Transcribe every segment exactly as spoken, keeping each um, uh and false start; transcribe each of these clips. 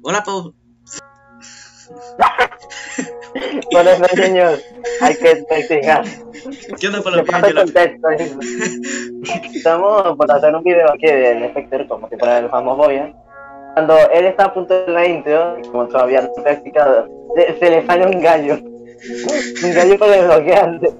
Hola, Pau. Buenos días, niños. Hay que practicar. ¿Qué onda, ¿Qué Pablo? pasa el contexto? Estamos por hacer un video aquí del Spectre, como si fuera el Phasmophobia. Cuando él está a punto de la intro, como todavía no ha practicado, se, se le sale un gallo. Un gallo para desbloquearse.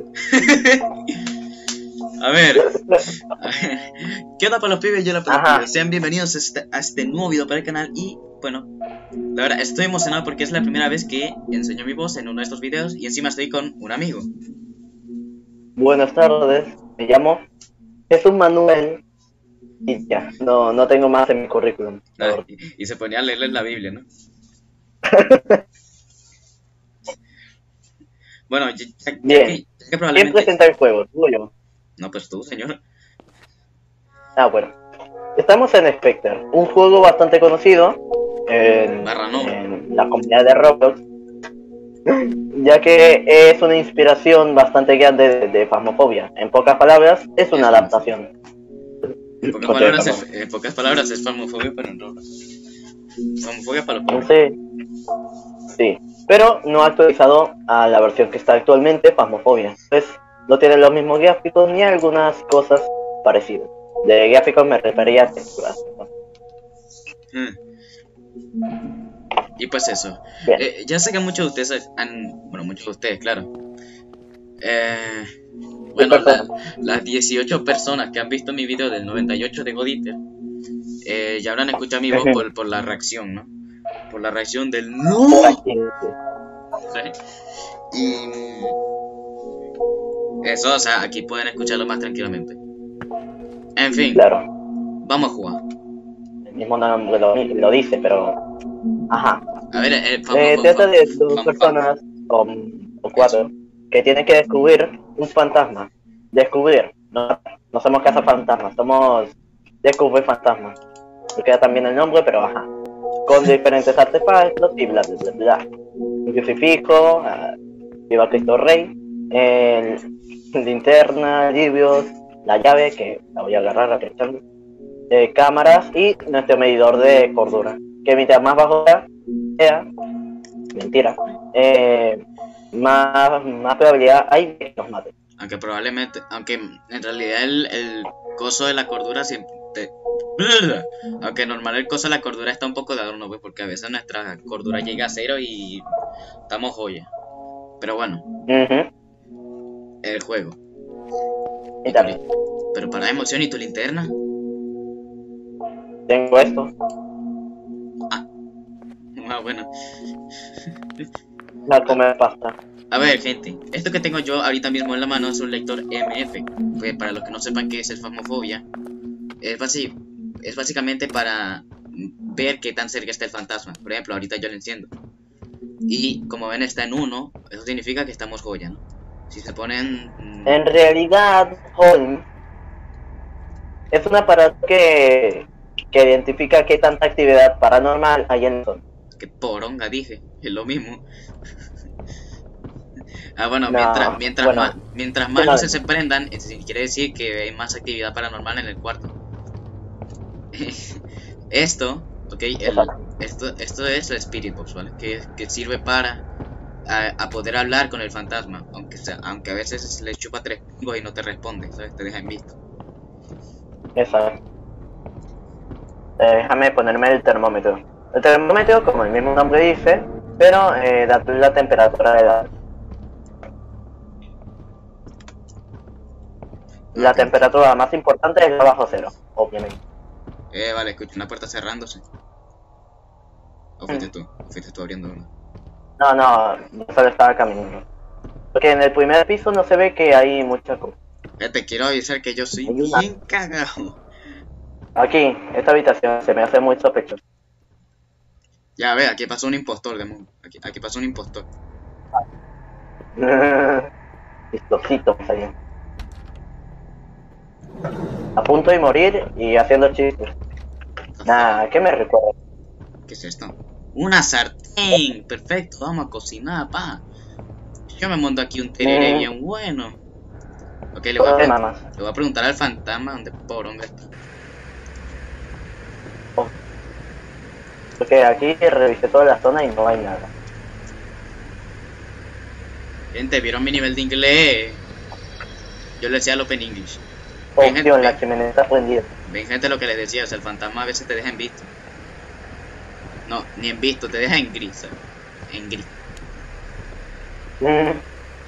A ver, a ver. ¿Qué onda, para los pibes? Yo la Ajá. pelotilla. Sean bienvenidos a este, a este nuevo video para el canal. Y bueno, la verdad, estoy emocionado porque es la primera vez que enseño mi voz en uno de estos videos. Y encima estoy con un amigo. Buenas tardes, me llamo Jesús Manuel. Y ya, no, no tengo más en mi currículum. por Ah, favor. y, y se ponía a leerle la Biblia, ¿no? Bueno, ya, ya- ya Bien. que, ya que ¿Quién probablemente... presenta el juego? ¿Tú o yo? No, pues tú, señor. Ah, bueno. Estamos en Spectre, un juego bastante conocido en, Barra no. en la comunidad de Roblox, ya que es una inspiración bastante grande de, de Phasmophobia. En pocas palabras, es una Eso. adaptación. En pocas, Ok, palabras, perdón. es, en pocas palabras es Phasmophobia, pero en Roblox. Phasmophobia para los pobres. Entonces, sí, pero no ha actualizado a la versión que está actualmente, Phasmophobia. Entonces, no tiene los mismos gráficos ni algunas cosas parecidas. De gráficos me refería a texturas, ¿no? Hmm. Y pues eso. Bien. Eh, ya sé que muchos de ustedes han... Bueno, muchos de ustedes, claro. Eh, bueno, la- las dieciocho personas que han visto mi video del noventa y ocho de Goditer eh, ya habrán escuchado mi voz por, por la reacción, ¿no? Por la reacción del ¡no! ¿Sí? Y... Eso, o sea, aquí pueden escucharlo más tranquilamente. En fin, Claro. vamos a jugar. El mismo nombre lo, lo dice, pero... Ajá. A ver, eh, Eh, vamos, trata de vamos, dos vamos, personas, o, o cuatro, que tienen que descubrir un fantasma. Descubrir. No, no somos cazafantasmas, somos descubrir fantasmas. Me queda también el nombre, pero ajá. Con diferentes artefactos y bla, bla, bla, bla. Un crucifijo, uh, viva Cristo Rey, el, linterna, libios, la llave, que la voy a agarrar aprovechando, eh, cámaras y nuestro medidor de cordura. Que mientras más bajo sea, sea mentira, eh, más, más probabilidad hay de que nos mate. Aunque probablemente, aunque en realidad el, el coso de la cordura siempre... Aunque normal el coso de la cordura está un poco de adorno, pues, porque a veces nuestra cordura llega a cero y estamos joya. Pero bueno, Uh-huh. el juego. Y ¿Y también tu, pero para emoción, ¿y tu linterna? tengo esto, Ah, bueno. la comer pasta. A ver, gente, esto que tengo yo ahorita mismo en la mano es un lector M F. Pues para los que no sepan qué es el Phasmophobia, es, basi es básicamente para ver qué tan cerca está el fantasma. Por ejemplo, ahorita yo lo enciendo. Y como ven está en uno, eso significa que estamos joya, ¿no? Si se ponen... Mmm, En realidad, Holm es un aparato que, que identifica qué tanta actividad paranormal hay en el zona. que poronga dije, es lo mismo. Ah, bueno, No, mientras, mientras bueno, más, mientras más no, luces se prendan, es decir, quiere decir que hay más actividad paranormal en el cuarto. Esto, ok, el, esto, esto es la Spirit Box, ¿vale? Que, que sirve para a, a poder hablar con el fantasma, aunque sea, aunque a veces le chupa tres pingos y no te responde, ¿sabes? Te deja en visto. exacto. Eh, déjame ponerme el termómetro. El termómetro, como el mismo nombre dice, pero eh, da la temperatura de la... La Ok. temperatura más importante es la bajo cero, obviamente. Eh, vale, escucho una puerta cerrándose. ¿O fuiste tú? ¿O fuiste tú abriendo una? No, no, yo solo estaba caminando. Porque en el primer piso no se ve que hay mucha cosa. Eh, te quiero avisar que yo soy Hay una- bien cagado. Aquí, esta habitación se me hace muy sospechosa. Ya, ve, aquí pasó un impostor, Demon. Aquí, aquí pasó un impostor. Chistosito, ahí. A punto de morir y haciendo chistes. Nah, ¿qué me recuerda? ¿Qué es esto? ¡Una sartén! Perfecto, vamos a cocinar, pa. Yo me monto aquí un tereré Mm. bien bueno. Ok, le voy, a ¿Qué pregun- mamas? le voy a preguntar al fantasma dónde poronga está. Porque aquí revisé toda la zona y no hay nada. Gente, ¿vieron mi nivel de inglés? Yo le decía al Open English. Ven, gente, Opción, la ven, chimenea está prendida. ven, gente, lo que les decía, o sea, el fantasma a veces te deja en visto. No, ni en visto, te deja en gris, ¿sabes? En gris. Mm.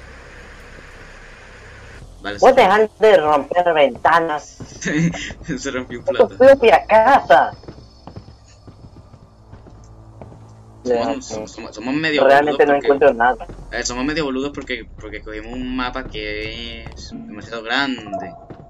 Vale, Puedes dejar de romper ventanas. se rompió un ¡Es tu plato. propia casa! Somos, Ya, somos, somos medio realmente no boludos porque, encuentro nada. a ver, somos medio boludos porque, porque cogimos un mapa que es demasiado grande.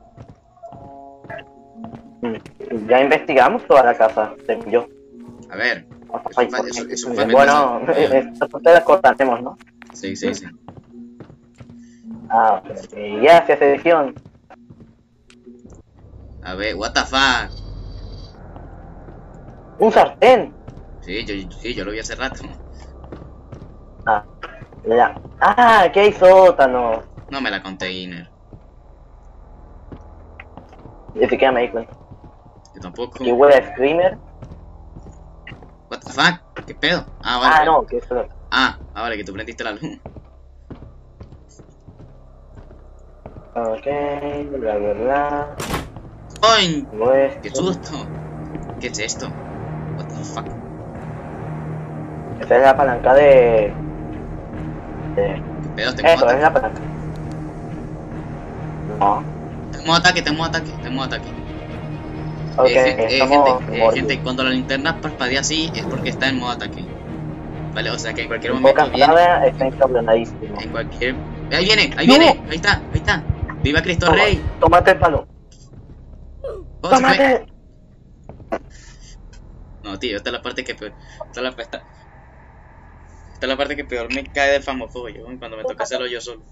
Mm. Ya investigamos toda la casa, según yo. A ver, Ay, eso, eso, eso eh, fue bueno, eh, estas ustedes cortaremos, ¿no? Sí, sí, sí. Ah, ok. Gracias, edición. A ver, what the fuck. Un sartén. Sí, yo, sí, yo lo vi hace rato. Ah, ya. Ah, aquí hay sótano. No me la conté, Iner. Ni siquiera me di cuenta. Yo tampoco. Aquí huele a Screamer. What the fuck, ¿qué pedo? Ah, vale. Ah, no, que eso. Ah, ah, vale, que tú prendiste la luz. Ok, bla, bla, bla. ¡Ay! Pues, ¡Qué susto! ¿Qué es esto? What the fuck. esa es la palanca de... de... ¿Qué pedo? Tengo Eso, es ataque. la palanca. No. Tengo ataque, tengo ataque, tengo ataque. Ok, Eh, gen- eh, estamos gente, eh, mordidos. gente, cuando la linterna parpadea así es porque está en modo ataque. Vale, o sea que en cualquier En momento pocas viene. palabras, está encabronadísimo. En cualquier. ¡Ahí viene! ¡Ahí ¡No! viene! ¡Ahí está! ¡Ahí está! ¡Viva Cristo Toma, Rey! tómate el palo. ¡Oh, se fue! ¡Tómate! No, tío, esta es la parte que peor. Esta es la, esta, esta es la parte que peor me cae del famofobio, cuando me toca hacerlo yo solo.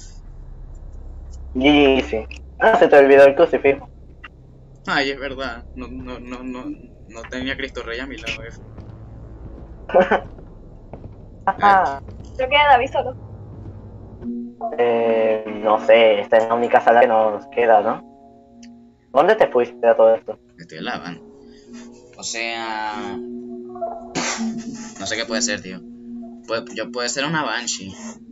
Y sí. Ah, se te olvidó el crucifijo. Ay, es verdad. No, no, no, no, no tenía Cristo Rey a mi lado. eh. Ajá. Creo que David solo. Eh, no sé, esta es la única sala que nos queda, ¿no? ¿Dónde te fuiste a todo esto? Me estoy lavando. O sea... No sé qué puede ser, tío. Puede, yo puede ser una Banshee.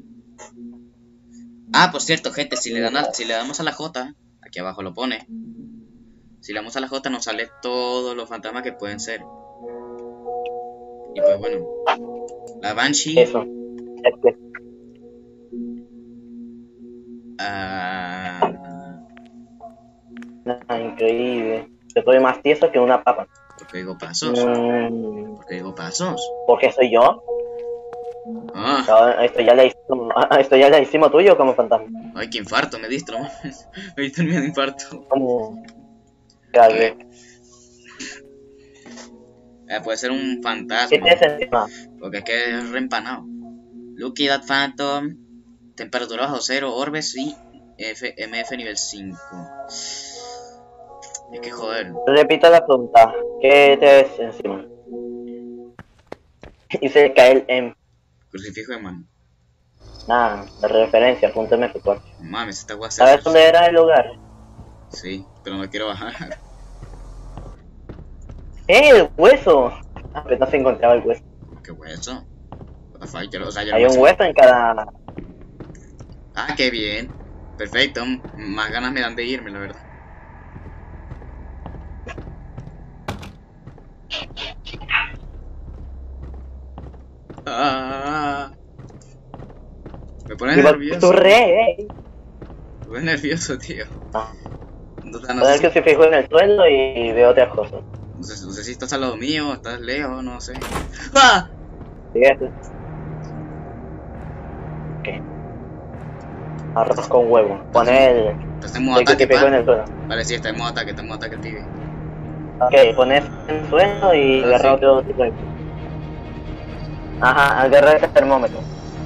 Ah, por cierto, gente, si le, dan a- si le damos a la J, aquí abajo lo pone. Si le damos a la J nos sale todos los fantasmas que pueden ser. Y pues bueno, la Banshee... Eso. Es que ah, ah, increíble. Yo estoy más tieso que una papa. ¿Por qué digo pasos? Mm, ¿Por qué digo pasos? ¿Por qué soy yo? Ah, No, esto ya le hicimos, esto ya le hicimos tuyo como fantasma. ay, qué infarto, me distro. Me diste el miedo de infarto. Como... Grave. Eh, puede ser un ¿Qué fantasma. tienes encima? Porque es que es reempanado. Lucky That Phantom. Temperatura bajo cero. Orbes y F, M F nivel cinco. Es que joder. Repito la pregunta. ¿Qué tienes encima? Y se cae el M. Crucifijo de mano. Nada, de referencia, punto M F cuatro. Mames, esta guasa. ¿Sabes dónde era el lugar? Sí, pero no quiero bajar. ¡Eh, el hueso! Ah, pero no se encontraba el hueso. ¿Qué hueso? What the fuck, yo lo- o sea, yo Hay lo un sé. hueso en cada... Ah, qué bien. Perfecto. Más ganas me dan de irme, la verdad. Ah, me pone ¡Tu nervioso. rey! Me pone nervioso, tío. Ah, No, no, Poner sé el si, crucifijo en el suelo y veo otras cosas. no, sé, no sé si estás al lado mío, estás lejos, no sé. ¡Ah! Fíjate. Ok. Arroz con huevo. Poner el, Estás en modo el ataque, crucifijo en pa. el suelo. Vale, sí, está en modo ataque, está en modo ataque el pibe. Ok, pones en el suelo y Ah, agarrar sí. otro tipo de... Ajá, agarra ese termómetro.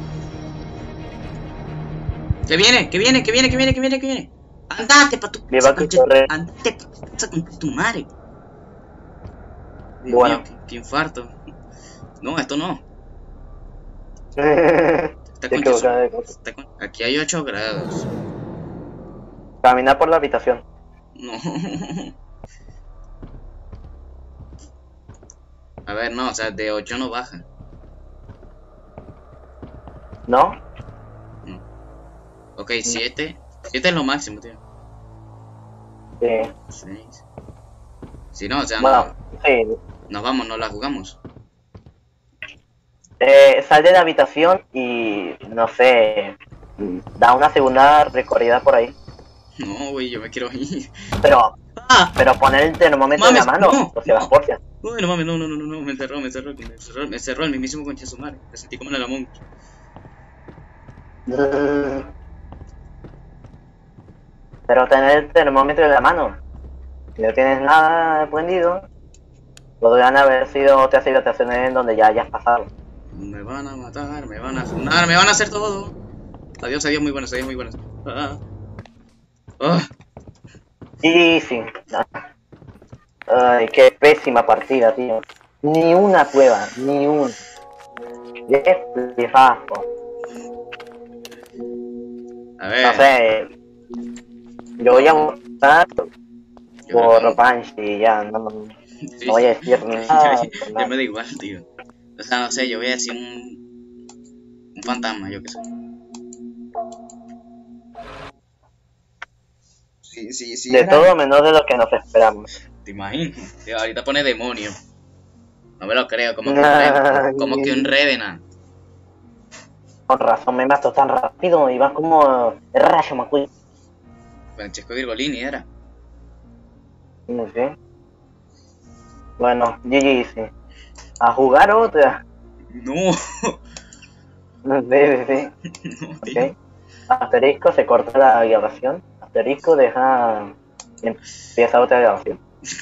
¡Que viene! ¡Que viene! ¡Que viene! ¡Que viene! ¡Que viene! ¡Que viene! ¡Andate pa' tu Viva Cristo Rey. ¡Andate pa' tu casa con tu madre! Dios Bueno. mío, qué, qué infarto. No, esto no. Está Te con equivocas de cosa. está con- Aquí hay ocho grados. Caminar por la habitación. No. A ver, no, o sea, de ocho no baja. ¿No? No. Ok, siete. siete es lo máximo, tío. Sí. seis. Si no, o sea, Bueno, no, sí. nos vamos, no la jugamos. Eh, sal de la habitación y, no sé, da una segunda recorrida por ahí. No, güey, yo me quiero ir. Pero, ¡Ah! pero poner el termómetro Mames, en la mano, no, o sea, no. las porcias. Uy, no mames, no, no, no, no, no, me encerró, me encerró, me encerró, me cerró el mismísimo concha de su madre. Me sentí como en el Among Us. Pero tener el termómetro en la mano. Si no tienes nada prendido, podrían haber sido otras situaciones en donde ya hayas pasado. Me van a matar, me van a funar, me van a hacer todo. Adiós, adiós, muy buenas, adiós, muy buenas. Ah. Ah. Y sí. Ay, qué pésima partida, tío. Ni una cueva, ni un. Qué flipazo. A ver. No sé. Yo voy a votar Yo por creo que- Banshee, ya, no, no, Sí, no voy a decir nada. yo, yo me da igual, tío. O sea, no sé, yo voy a decir un, un fantasma, yo qué sé. Sí, sí, sí. De era- todo menos de lo que nos esperamos. ¿Te imaginas? Tío, ahorita pone demonio. No me lo creo, como que un, Ay. Reven- como que un Revenant. Con razón me mató tan rápido, iba como el rayo McQueen. Francesco Virgolini era. No sé. Bueno, G G, sí. A jugar otra. No, Sí, sí, sí. no, tío. Ok. Asterisco, se corta la grabación. Asterisco, deja. Empieza otra grabación.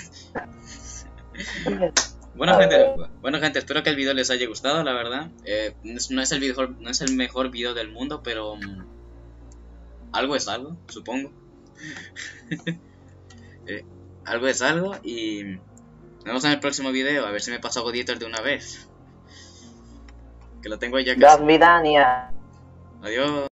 Bueno A gente, ver. bueno gente, espero que el video les haya gustado, la verdad. Eh, no es- no es el mejor, no es el mejor video del mundo, pero mm, algo es algo, supongo. Eh, algo es algo y nos vemos en el próximo video. A ver si me paso Godieter de una vez. Que lo tengo ya casi. Das Vidania. Adiós.